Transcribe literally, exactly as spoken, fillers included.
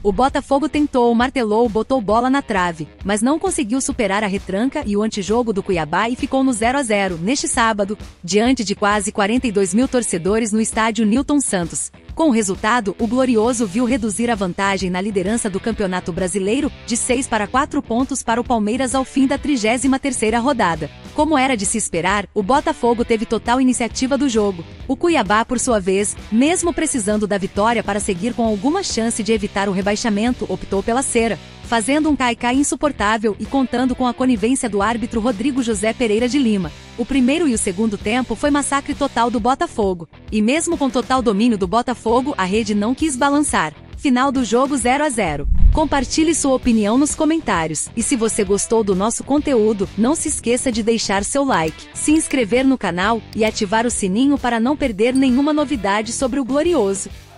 O Botafogo tentou, martelou, botou bola na trave, mas não conseguiu superar a retranca e o antijogo do Cuiabá e ficou no zero a zero neste sábado, diante de quase quarenta e dois mil torcedores no estádio Newton Santos. Com o resultado, o Glorioso viu reduzir a vantagem na liderança do Campeonato Brasileiro, de seis para quatro pontos para o Palmeiras ao fim da trigésima terceira rodada. Como era de se esperar, o Botafogo teve total iniciativa do jogo. O Cuiabá, por sua vez, mesmo precisando da vitória para seguir com alguma chance de evitar o rebaixamento, optou pela cera, fazendo um cai-cai insuportável e contando com a conivência do árbitro Rodrigo José Pereira de Lima. O primeiro e o segundo tempo foi massacre total do Botafogo. E mesmo com total domínio do Botafogo, a rede não quis balançar. Final do jogo zero a zero. Compartilhe sua opinião nos comentários. E se você gostou do nosso conteúdo, não se esqueça de deixar seu like, se inscrever no canal e ativar o sininho para não perder nenhuma novidade sobre o Glorioso.